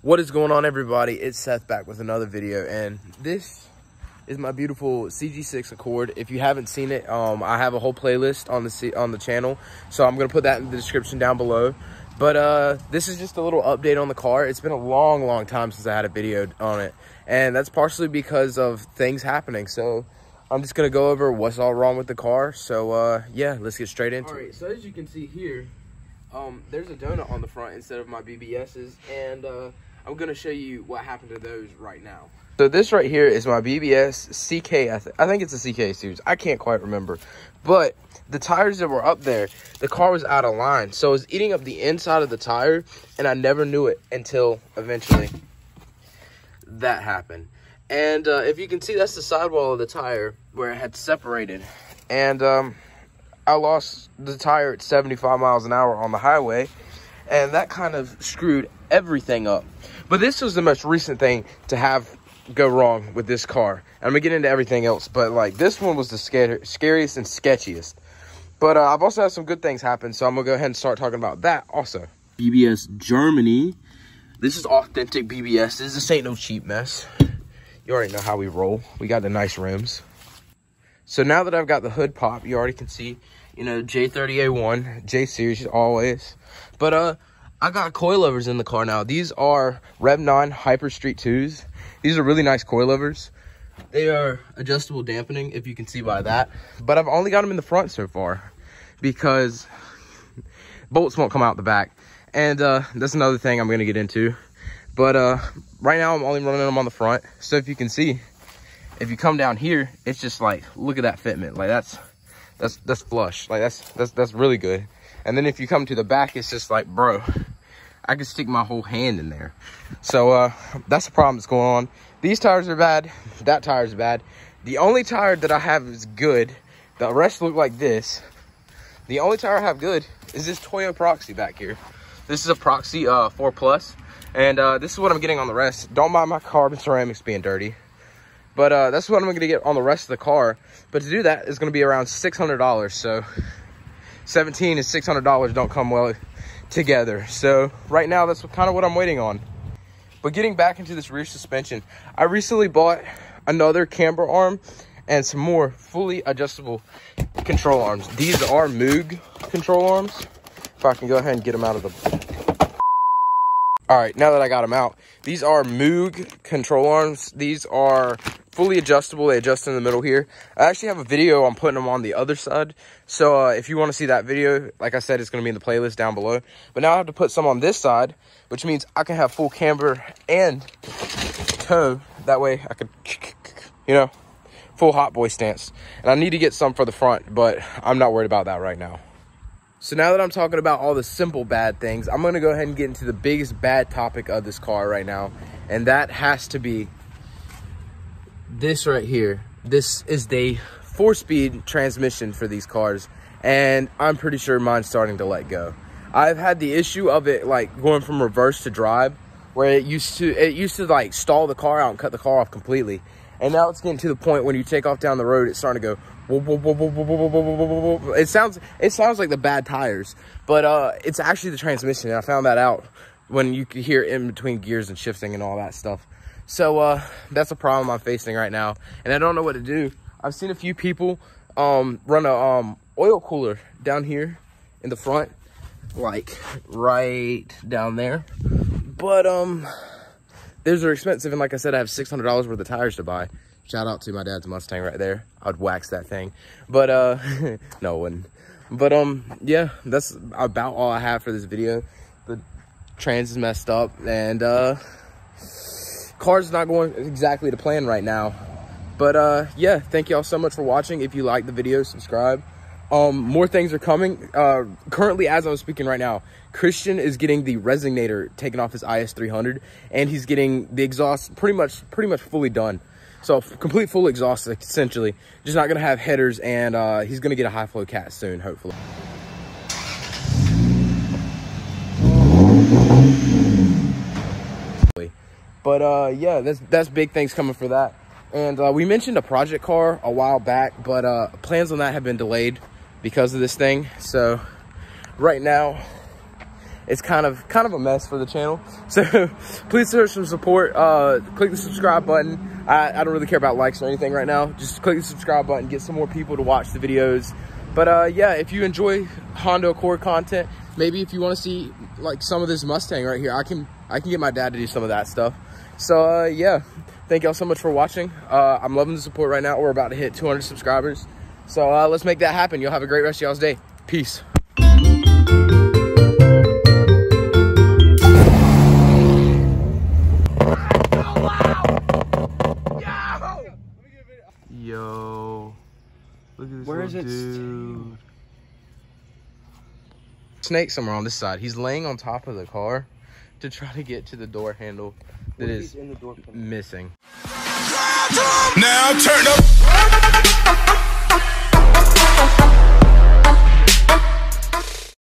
What is going on, everybody? It's Seth back with another video, and this is my beautiful CG6 Accord. If you haven't seen it, I have a whole playlist on the channel, so I'm gonna put that in the description down below. But this is just a little update on the car. It's been a long time since I had a video on it, and that's partially because of things happening. So I'm just gonna go over what's all wrong with the car. So yeah, let's get straight into it. All right, so as you can see here, there's a donut on the front instead of my BBS's, and I'm gonna show you what happened to those right now. So this right here is my BBS CK. I think it's a CK series. I can't quite remember, but the tires that were up there, the car was out of line, so it was eating up the inside of the tire, and I never knew it until eventually that happened. And if you can see, that's the sidewall of the tire where it had separated, and I lost the tire at 75 miles an hour on the highway, and that kind of screwed everything up. But this was the most recent thing to have go wrong with this car. I'm gonna get into everything else, but like this one was the scariest and sketchiest. But I've also had some good things happen, so I'm gonna go ahead and start talking about that also. BBS Germany. This is authentic BBS's. This ain't no cheap mess. You already know how we roll. We got the nice rims. So now that I've got the hood pop, you already can see, you know, J30A1, J series always. But I got coilovers in the car now. These are Rev 9 Hyper Street 2s. These are really nice coilovers. They are adjustable dampening, if you can see by that. But I've only got them in the front so far because bolts won't come out the back. And that's another thing I'm gonna get into. But right now I'm only running them on the front. So if you can see, if you come down here, it's just like, look at that fitment. Like that's flush. Like that's really good. And then if you come to the back, it's just like, bro, I can stick my whole hand in there. So that's the problem that's going on. These tires are bad. That tire's bad. The only tire that I have is good. The rest look like this. The only tire I have good is this Toyo Proxy back here. This is a Proxy 4 Plus. And this is what I'm getting on the rest. Don't mind my carbon ceramics being dirty. But that's what I'm going to get on the rest of the car. But to do that is going to be around $600. So 17 and $600 don't come well together. So right now, that's kind of what I'm waiting on. But getting back into this rear suspension, I recently bought another camber arm and some more fully adjustable control arms. These are Moog control arms. If I can go ahead and get them out of the... All right, now that I got them out, these are Moog control arms. These are fully adjustable. They adjust in the middle here. I actually have a video on putting them on the other side. So if you want to see that video, like I said, it's going to be in the playlist down below. But now I have to put some on this side, which means I can have full camber and toe. That way I could, you know, full hot boy stance. And I need to get some for the front, but I'm not worried about that right now. So now that I'm talking about all the simple bad things, I'm going to go ahead and get into the biggest bad topic of this car right now. And that has to be this right here. This is the 4-speed transmission for these cars, and I'm pretty sure mine's starting to let go. I've had the issue of it like going from reverse to drive, where it used to like stall the car out and cut the car off completely. And now it's getting to the point when you take off down the road, it's starting to go whoop, whoop, whoop, whoop, whoop, whoop, whoop, whoop. It sounds like the bad tires, but it's actually the transmission. And I found that out when you could hear in between gears and shifting and all that stuff. So that's a problem I'm facing right now, and I don't know what to do. I've seen a few people run a oil cooler down here in the front, like right down there. But those are expensive, and like I said, I have $600 worth of tires to buy. Shout out to my dad's Mustang right there. I'd wax that thing, but no, I wouldn't. But yeah, that's about all I have for this video. The trans is messed up, and car's not going exactly to plan right now. But yeah, thank y'all so much for watching. If you like the video, subscribe. More things are coming. Currently, as I'm speaking right now, Christian is getting the Resonator taken off his IS300, and he's getting the exhaust pretty much fully done. So complete full exhaust, essentially. Just not gonna have headers, and he's gonna get a high flow cat soon, hopefully. But yeah, that's big things coming for that. And we mentioned a project car a while back, but plans on that have been delayed because of this thing. So right now it's kind of a mess for the channel. So please show some support. Click the subscribe button. I don't really care about likes or anything right now. Just click the subscribe button, get some more people to watch the videos. But yeah, if you enjoy Honda Accord content, maybe if you want to see like some of this Mustang right here, I can get my dad to do some of that stuff. So yeah, thank y'all so much for watching. I'm loving the support right now. We're about to hit 200 subscribers. So let's make that happen. You'll have a great rest of y'all's day. Peace. Yo, look at this. Where is it, dude? Snake somewhere on this side. He's laying on top of the car to try to get to the door handle that is missing. Now turn up.